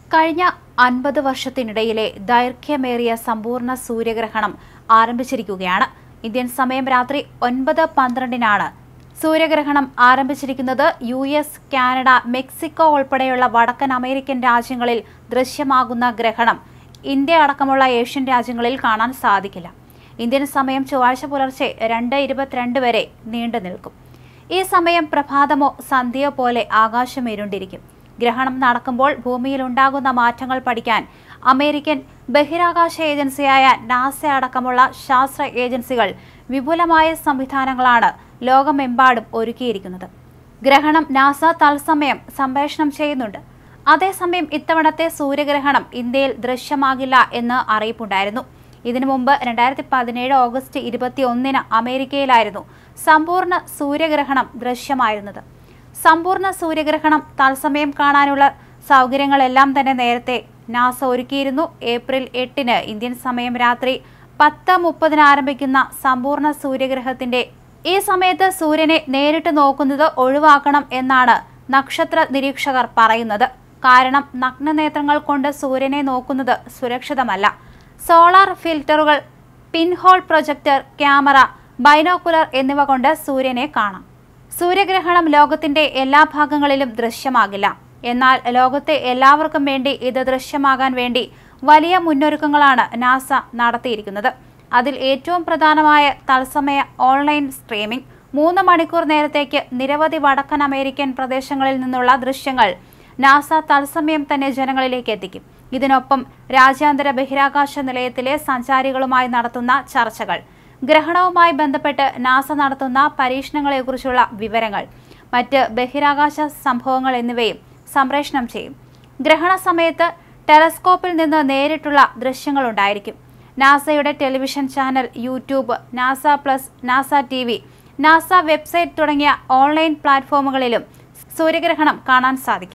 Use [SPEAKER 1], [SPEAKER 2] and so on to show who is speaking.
[SPEAKER 1] കഴിഞ്ഞ 50 വർഷത്തിനിടയിലെ ദൈർഘ്യമേറിയ സമ്പൂർണ്ണ സൂര്യഗ്രഹണം ആരംഭിച്ചിരിക്കുകയാണ്. ഇന്ത്യൻ സമയം രാത്രി 9:12-നാണ് സൂര്യഗ്രഹണം ആരംഭിച്ചിരിക്കുന്നത്. US, കാനഡ, മെക്സിക്കോ ഉൾപ്പെടെയുള്ള വടക്കൻ അമേരിക്കൻ രാജ്യങ്ങളിൽ ദൃശ്യമാകുന്ന ഗ്രഹണം ഇന്ത്യ അടക്കമുള്ള ഏഷ്യൻ രാജ്യങ്ങളിൽ കാണാൻ സാധിക്കില്ല. ഇന്ത്യൻ സമയം ചൊവ്വാഴ്ച പുലർച്ചെ 2:22 വരെ നീണ്ടു നിൽക്കും. ഈ സമയം പ്രഭാതമോ സന്ധ്യയോ പോലെ ആകാശം ഇരുണ്ടിരിക്കും. ഗ്രഹണം നടക്കുമ്പോൾ ഭൂമിയിലുണ്ടാകുന്ന മാറ്റങ്ങൾ പഠിക്കാൻ അമേരിക്കൻ ബഹിരാകാശ ഏജൻസിയായ നാസ അടക്കമുള്ള ശാസ്ത്ര ഏജൻസികൾ വിപുലമായ സംവിധാനങ്ങളാണ് ലോകമെമ്പാടും ഒരുക്കിയിരിക്കുന്നത്. ഗ്രഹണം നാസ തത്സമയം സംപ്രേഷണം ചെയ്യുന്നുണ്ട്. അതേസമയം ഇത്തവണത്തെ സൂര്യഗ്രഹണം ഇന്ത്യയിൽ ദൃശ്യമാകില്ല എന്ന് അറിയിപ്പുണ്ടായിരുന്നു. ഇതിനു മുമ്പ് 2017 ഓഗസ്റ്റ് 21-ന് അമേരിക്കയിലായിരുന്നു സമ്പൂർണ്ണ സൂര്യഗ്രഹണം ദൃശ്യമായിരുന്നത്. സമ്പൂർണ്ണ സൂര്യഗ്രഹണം തത്സമയം കാണാനുള്ള സൗകര്യങ്ങളെല്ലാം തന്നെ നേരത്തെ നാസ ഒരുക്കിയിരുന്നു. ഏപ്രിൽ 8-ന് ഇന്ത്യൻ സമയം രാത്രി 10:30-ന് ആരംഭിക്കുന്ന സമ്പൂർണ്ണ സൂര്യഗ്രഹണത്തിന്റെ ഈ സമയത്ത് സൂര്യനെ നേരിട്ട് നോക്കുന്നത് ഒഴിവാക്കണം എന്നാണ് നക്ഷത്ര നിരീക്ഷകർ പറയുന്നത്. കാരണം നഗ്നനേത്രങ്ങൾ കൊണ്ട് സൂര്യനെ നോക്കുന്നത് സുരക്ഷിതമല്ല. സോളാർ ഫിൽറ്ററുകൾ, പിൻഹോൾ പ്രൊജക്ടർ, ക്യാമറ, ബൈനോക്കുലർ എന്നിവ കൊണ്ട് സൂര്യനെ കാണാം. സൂര്യഗ്രഹണം ലോകത്തിന്റെ എല്ലാ ഭാഗങ്ങളിലും ദൃശ്യമാകില്ല. എന്നാൽ ലോകത്തെ എല്ലാവർക്കും വേണ്ടി ഇത് ദൃശ്യമാകാൻ വേണ്ടി വലിയ മുന്നൊരുക്കങ്ങളാണ് നാസ നടത്തിയിരിക്കുന്നത്. അതിൽ ഏറ്റവും പ്രധാനമായ തത്സമയ ഓൺലൈൻ സ്ട്രീമിംഗ്. 3 മണിക്കൂർ നേരത്തേക്ക് നിരവധി വടക്കൻ അമേരിക്കൻ പ്രദേശങ്ങളിൽ നിന്നുള്ള ദൃശ്യങ്ങൾ നാസ തത്സമയം തന്നെ ജനങ്ങളിലേക്ക് എത്തിക്കും. ഇതിനൊപ്പം രാജ്യാന്തര ബഹിരാകാശ നിലയത്തിലെ സഞ്ചാരികളുമായി നടത്തുന്ന ചർച്ചകൾ, ഗ്രഹണവുമായി ബന്ധപ്പെട്ട് നാസ നടത്തുന്ന പരീക്ഷണങ്ങളെക്കുറിച്ചുള്ള വിവരങ്ങൾ, മറ്റ് ബഹിരാകാശ സംഭവങ്ങൾ എന്നിവയും സംപ്രേഷണം ചെയ്യും. ഗ്രഹണ സമയത്ത് ടെലസ്കോപ്പിൽ നിന്ന് നേരിട്ടുള്ള ദൃശ്യങ്ങളുണ്ടായിരിക്കും. നാസയുടെ television channel, YouTube, NASA plus, NASA TV, NASA website തുടങ്ങിയ ഓൺലൈൻ പ്ലാറ്റ്ഫോമുകളിലും സൂര്യഗ്രഹണം കാണാൻ സാധിക്കും.